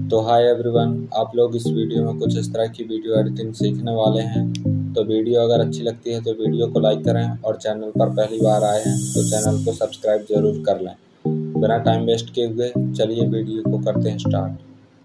तो hi everyone, आप लोग इस वीडियो में कुछ इस तरह की वीडियो एडिटिंग सीखने वाले हैं। तो वीडियो अगर अच्छी लगती है तो वीडियो को लाइक करें और चैनल पर पहली बार आए हैं तो चैनल को सब्सक्राइब जरूर कर लें। बिना टाइम वेस्ट किए हुए चलिए वीडियो को करते हैं स्टार्ट।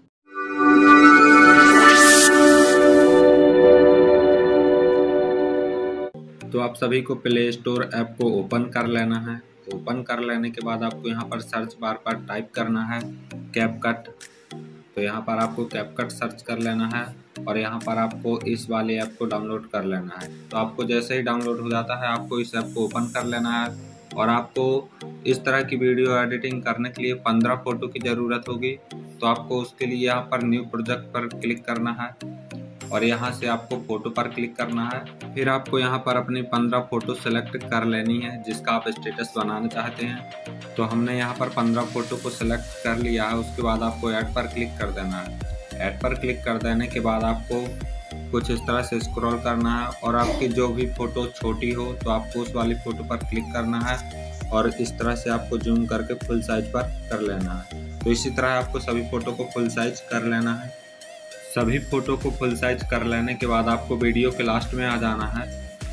तो आप सभी को प्ले स्टोर ऐप को ओपन कर लेना है। ओपन कर लेने के बाद आपको यहाँ पर सर्च बार पर टाइप करना है कैपकट। तो यहाँ पर आपको कैपकट सर्च कर लेना है और यहाँ पर आपको इस वाले ऐप को डाउनलोड कर लेना है। तो आपको जैसे ही डाउनलोड हो जाता है आपको इस ऐप को ओपन कर लेना है और आपको इस तरह की वीडियो एडिटिंग करने के लिए 15 फोटो की ज़रूरत होगी। तो आपको उसके लिए यहाँ पर न्यू प्रोजेक्ट पर क्लिक करना है और यहाँ से आपको फ़ोटो पर क्लिक करना है। फिर आपको यहाँ पर अपनी 15 फ़ोटो सेलेक्ट कर लेनी है जिसका आप स्टेटस बनाना चाहते हैं। तो हमने यहाँ पर 15 फ़ोटो को सेलेक्ट कर लिया है। उसके बाद आपको ऐड पर क्लिक कर देना है। ऐड पर क्लिक कर देने के बाद आपको कुछ इस तरह से स्क्रॉल करना है और आपकी जो भी फ़ोटो छोटी हो तो आपको उस वाली फ़ोटो पर क्लिक करना है और इस तरह से आपको जूम करके फुल साइज पर कर लेना है। तो इसी तरह आपको सभी फ़ोटो को फुल साइज कर लेना है। सभी फोटो को फुल साइज कर लेने के बाद आपको वीडियो के लास्ट में आ जाना है।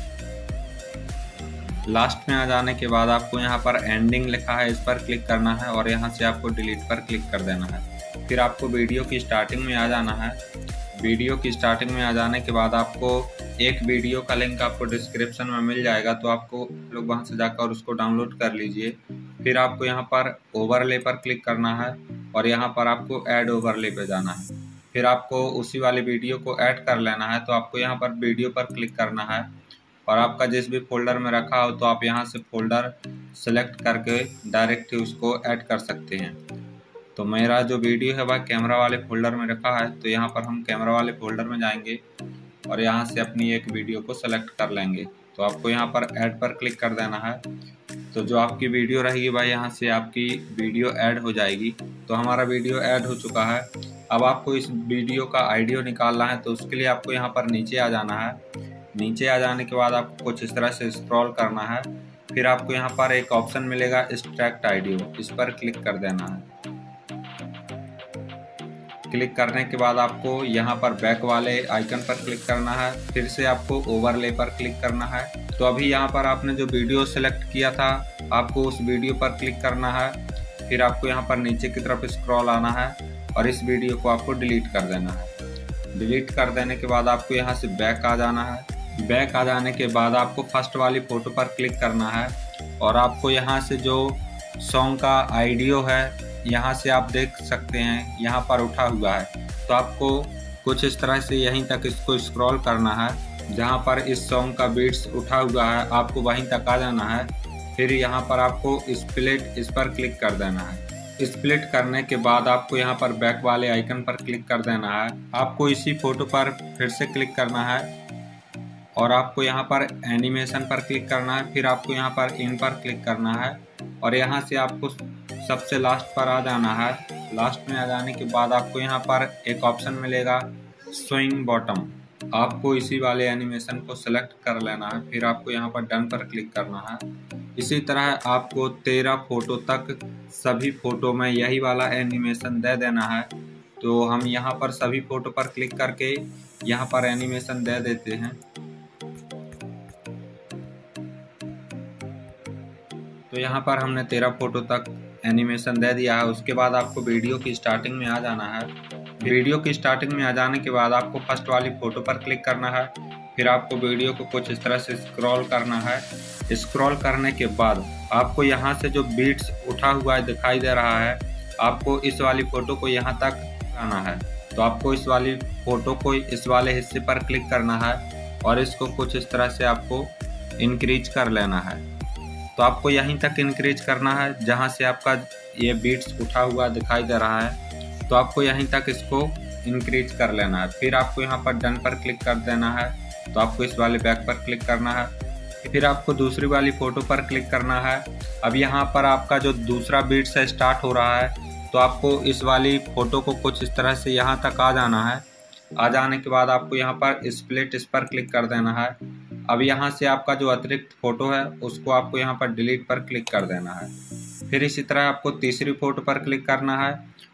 लास्ट में आ जाने के बाद आपको यहाँ पर एंडिंग लिखा है, इस पर क्लिक करना है और यहाँ से आपको डिलीट पर क्लिक कर देना है। फिर आपको वीडियो की स्टार्टिंग में आ जाना है। वीडियो की स्टार्टिंग में आ जाने के बाद आपको एक वीडियो का लिंक आपको डिस्क्रिप्शन में मिल जाएगा, तो आपको लोग वहाँ से जाकर उसको डाउनलोड कर लीजिए। फिर आपको यहाँ पर ओवरले पर क्लिक करना है और यहाँ पर आपको ऐड ओवरले पे जाना है। फिर आपको उसी वाले वीडियो को ऐड कर लेना है। तो आपको यहाँ पर वीडियो पर क्लिक करना है और आपका जिस भी फोल्डर में रखा हो तो आप यहाँ से फोल्डर सेलेक्ट करके डायरेक्ट ही उसको ऐड कर सकते हैं। तो मेरा जो वीडियो है वह कैमरा वाले फोल्डर में रखा है, तो यहाँ पर हम कैमरा वाले फोल्डर में जाएंगे और यहाँ से अपनी एक वीडियो को सेलेक्ट कर लेंगे। तो आपको यहाँ पर ऐड पर क्लिक कर देना है। तो जो आपकी वीडियो रहेगी वह यहाँ से आपकी वीडियो ऐड हो जाएगी। तो हमारा वीडियो ऐड हो चुका है। अब आपको इस वीडियो का ऑडियो निकालना है, तो उसके लिए आपको यहाँ पर नीचे आ जाना है। नीचे आ जाने के बाद आपको कुछ इस तरह से स्क्रॉल करना है। फिर आपको यहाँ पर एक ऑप्शन मिलेगा एक्सट्रैक्ट ऑडियो, इस पर क्लिक कर देना है। क्लिक करने के बाद आपको यहाँ पर बैक वाले आइकन पर क्लिक करना है। फिर से आपको ओवरले पर क्लिक करना है। तो अभी यहाँ पर आपने जो वीडियो सेलेक्ट किया था आपको उस वीडियो पर क्लिक करना है। फिर आपको यहाँ पर नीचे की तरफ स्क्रॉल आना है और इस वीडियो को आपको डिलीट कर देना है। डिलीट कर देने के बाद आपको यहाँ से बैक आ जाना है। बैक आ जाने के बाद आपको फर्स्ट वाली फ़ोटो पर क्लिक करना है और आपको यहाँ से जो सॉन्ग का ऑडियो है यहाँ से आप देख सकते हैं यहाँ पर उठा हुआ है। तो आपको कुछ इस तरह से यहीं तक इसको स्क्रॉल करना है। जहाँ पर इस सॉन्ग का बीट्स उठा हुआ है आपको वहीं तक आ जाना है। फिर यहाँ पर आपको स्प्लिट, इस पर क्लिक कर देना है। स्प्लिट करने के बाद आपको यहाँ पर बैक वाले आइकन पर क्लिक कर देना है। आपको इसी फोटो पर फिर से क्लिक करना है और आपको यहाँ पर एनिमेशन पर क्लिक करना है। फिर आपको यहाँ पर इन पर क्लिक करना है और यहाँ से आपको सबसे लास्ट पर आ जाना है। लास्ट में आ जाने के बाद आपको यहाँ पर एक ऑप्शन मिलेगा स्विंग बॉटम, आपको इसी वाले एनिमेशन को सेलेक्ट कर लेना है। फिर आपको यहाँ पर डन पर क्लिक करना है। इसी तरह आपको 13 फोटो तक सभी फोटो में यही वाला एनिमेशन दे देना है। तो हम यहाँ पर सभी फोटो पर क्लिक करके यहाँ पर एनिमेशन दे देते हैं। तो यहाँ पर हमने 13 फोटो तक एनिमेशन दे दिया है। उसके बाद आपको वीडियो की स्टार्टिंग में आ जाना है। वीडियो की स्टार्टिंग में आ जाने के बाद आपको फर्स्ट वाली फ़ोटो पर क्लिक करना है। फिर आपको वीडियो को कुछ इस तरह से स्क्रॉल करना है। स्क्रॉल करने के बाद आपको यहाँ से जो बीट्स उठा हुआ दिखाई दे रहा है आपको इस वाली फ़ोटो को यहाँ तक आना है। तो आपको इस वाली फ़ोटो को इस वाले हिस्से पर क्लिक करना है और इसको कुछ इस तरह से आपको इंक्रीज कर लेना है। तो आपको यहीं तक इंक्रीज करना है जहां से आपका ये बीट्स उठा हुआ दिखाई दे रहा है। तो आपको यहीं तक इसको इंक्रीज कर लेना है। फिर आपको यहाँ पर डन पर क्लिक कर देना है। तो आपको इस वाले बैक पर क्लिक करना है। फिर आपको दूसरी वाली फ़ोटो पर क्लिक करना है। अब यहाँ पर आपका जो दूसरा बीट्स है स्टार्ट हो रहा है। तो आपको इस वाली फ़ोटो को कुछ इस तरह से यहाँ तक आ जाना है। आ जाने के बाद आपको यहाँ पर स्प्लिट, इस पर क्लिक कर देना है। अब यहाँ से आपका जो अतिरिक्त फ़ोटो है उसको आपको यहाँ पर डिलीट पर क्लिक कर देना है। फिर इसी तरह आपको तीसरी फ़ोटो पर क्लिक करना है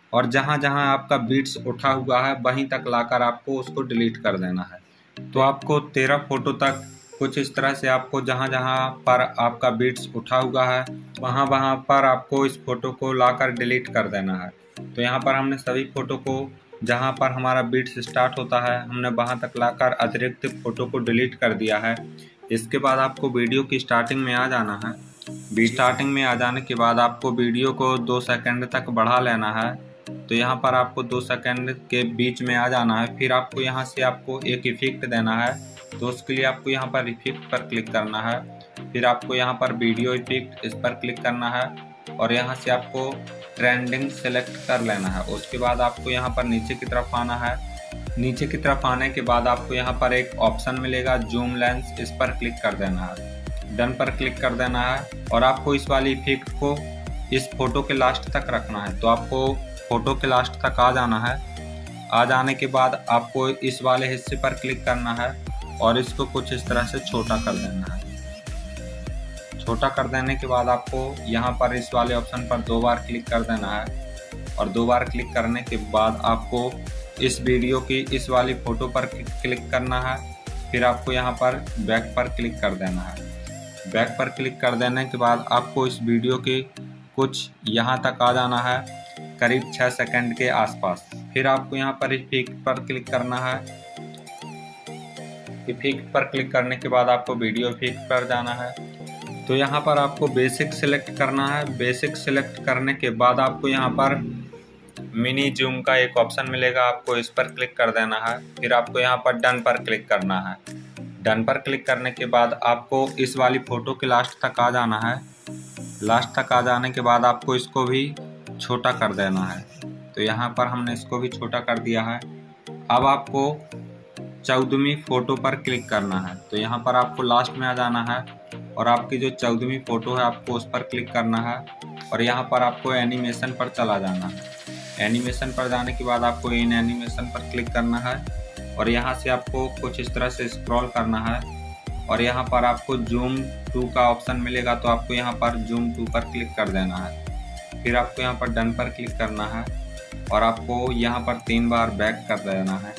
और जहाँ जहाँ आपका बीट्स उठा हुआ है वहीं तक लाकर आपको उसको डिलीट कर देना है। तो आपको 13 फोटो तक कुछ इस तरह से आपको जहाँ जहाँ पर आपका बीट्स उठा हुआ है वहाँ वहाँ पर आपको इस फोटो को लाकर डिलीट कर देना है। तो यहाँ पर हमने सभी फोटो को जहाँ पर हमारा बीट्स स्टार्ट होता है हमने वहाँ तक लाकर अतिरिक्त फोटो को डिलीट कर दिया है। इसके बाद आपको वीडियो की स्टार्टिंग में आ जाना है। स्टार्टिंग में आ जाने के बाद आपको वीडियो को 2 सेकंड तक बढ़ा लेना है। तो यहाँ पर आपको 2 सेकंड के बीच में आ जाना है। फिर आपको यहाँ से आपको एक इफेक्ट देना है। तो उसके लिए आपको यहाँ पर इफेक्ट पर क्लिक करना है। फिर आपको यहाँ पर वीडियो इफेक्ट इस पर क्लिक करना है और यहाँ से आपको ट्रेंडिंग सेलेक्ट कर लेना है। उसके बाद आपको यहाँ पर नीचे की तरफ आना है। नीचे की तरफ आने के बाद आपको यहाँ पर एक ऑप्शन मिलेगा जूम लेंस, इस पर क्लिक कर देना है। डन पर क्लिक कर देना है और आपको इस वाली इफेक्ट को इस फोटो के लास्ट तक रखना है। तो आपको फोटो के लास्ट तक आ जाना है। आ जाने के बाद आपको इस वाले हिस्से पर क्लिक करना है और इसको कुछ इस तरह से छोटा कर देना है। छोटा कर देने के बाद आपको यहाँ पर इस वाले ऑप्शन पर 2 बार क्लिक कर देना है और 2 बार क्लिक करने के बाद आपको इस वीडियो की इस वाली फोटो पर क्लिक करना है। फिर आपको यहाँ पर बैक पर क्लिक कर देना है। बैक पर क्लिक कर देने के बाद आपको इस वीडियो के कुछ यहाँ तक आ जाना है, करीब 6 सेकंड के आसपास। फिर आपको यहाँ पर इफेक्ट पर क्लिक करना है। इफेक्ट पर क्लिक करने के बाद आपको वीडियो इफेक्ट पर जाना है। तो यहाँ पर आपको बेसिक सेलेक्ट करना है। बेसिक सेलेक्ट करने के बाद आपको यहाँ पर मिनी जूम का एक ऑप्शन मिलेगा, आपको इस पर क्लिक कर देना है। फिर आपको यहाँ पर डन पर क्लिक करना है। डन पर क्लिक करने के बाद आपको इस वाली फोटो के लास्ट तक आ जाना है। लास्ट तक आ जाने के बाद आपको इसको भी छोटा कर देना है। तो यहाँ पर हमने इसको भी छोटा कर दिया है। अब आपको 14वीं फोटो पर क्लिक करना है। तो यहाँ पर आपको लास्ट में आ जाना है और आपकी जो 14वीं फोटो है आपको उस पर क्लिक करना है और यहाँ पर आपको एनिमेशन पर चला जाना है। एनिमेशन पर जाने के बाद आपको इन एनिमेशन पर क्लिक करना है और यहाँ से आपको कुछ इस तरह से स्क्रॉल करना है और यहाँ पर आपको जूम टू का ऑप्शन मिलेगा। तो आपको यहाँ पर जूम टू पर क्लिक कर देना है। फिर आपको यहाँ पर डन पर क्लिक करना है और आपको यहाँ पर 3 बार बैक कर देना है।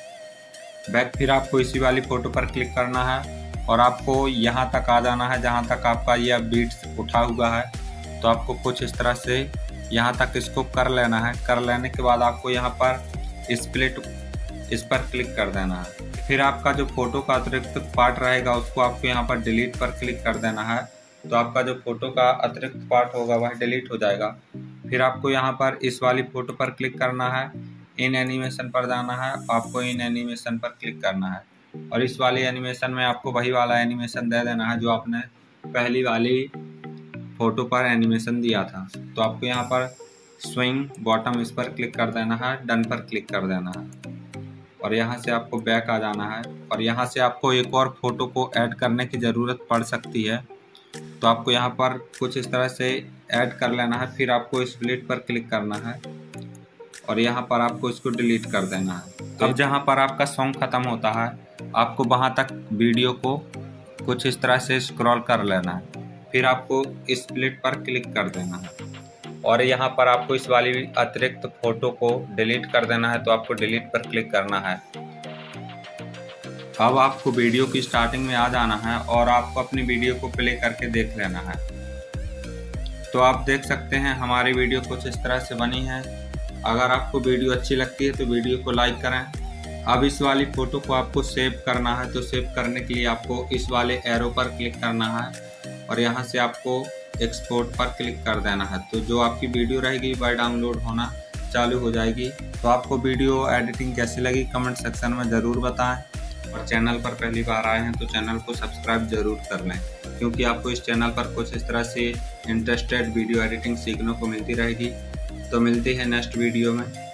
बैक फिर आपको इसी वाली फोटो पर क्लिक करना है और आपको यहाँ तक आ जाना है जहाँ तक आपका यह बीट्स उठा हुआ है। तो आपको कुछ इस तरह से यहाँ तक इसको कर लेना है। कर लेने के बाद आपको यहाँ पर स्प्लिट इस पर क्लिक कर देना है। फिर आपका जो फोटो का अतिरिक्त पार्ट रहेगा उसको आपको यहाँ पर डिलीट पर क्लिक कर देना है। तो आपका जो फोटो का अतिरिक्त पार्ट होगा वह डिलीट हो जाएगा। फिर आपको यहाँ पर इस वाली फोटो पर क्लिक करना है, इन एनिमेशन पर जाना है, आपको इन एनिमेशन पर क्लिक करना है और इस वाली एनिमेशन में आपको वही वाला एनिमेशन दे देना है जो आपने पहली वाली फोटो पर एनिमेशन दिया था। तो आपको यहाँ पर स्विंग बॉटम इस पर क्लिक कर देना है, डन पर क्लिक कर देना है और यहाँ से आपको बैक आ जाना है और यहाँ से आपको एक और फोटो को ऐड करने की ज़रूरत पड़ सकती है। तो आपको यहाँ पर कुछ इस तरह से ऐड कर लेना है। फिर आपको स्प्लिट पर क्लिक करना है और यहाँ पर आपको इसको डिलीट कर देना है। तो अब जहाँ पर आपका सॉन्ग ख़त्म होता है आपको वहाँ तक वीडियो को कुछ इस तरह से स्क्रॉल कर लेना है। फिर आपको स्प्लिट पर क्लिक कर देना है और यहाँ पर आपको इस वाली अतिरिक्त फोटो को डिलीट कर देना है। तो आपको डिलीट पर क्लिक करना है। अब आपको वीडियो की स्टार्टिंग में आ जाना है और आपको अपनी वीडियो को प्ले करके देख लेना है। तो आप देख सकते हैं हमारी वीडियो कुछ इस तरह से बनी है। अगर आपको वीडियो अच्छी लगती है तो वीडियो को लाइक करें। अब इस वाली फ़ोटो को आपको सेव करना है। तो सेव करने के लिए आपको इस वाले एरो पर क्लिक करना है और यहाँ से आपको एक्सपोर्ट पर क्लिक कर देना है। तो जो आपकी वीडियो रहेगी वह डाउनलोड होना चालू हो जाएगी। तो आपको वीडियो एडिटिंग कैसी लगी कमेंट सेक्शन में ज़रूर बताएं और चैनल पर पहली बार आए हैं तो चैनल को सब्सक्राइब ज़रूर कर लें, क्योंकि आपको इस चैनल पर कुछ इस तरह से इंटरेस्टेड वीडियो एडिटिंग सीखने को मिलती रहेगी। तो मिलती है नेक्स्ट वीडियो में।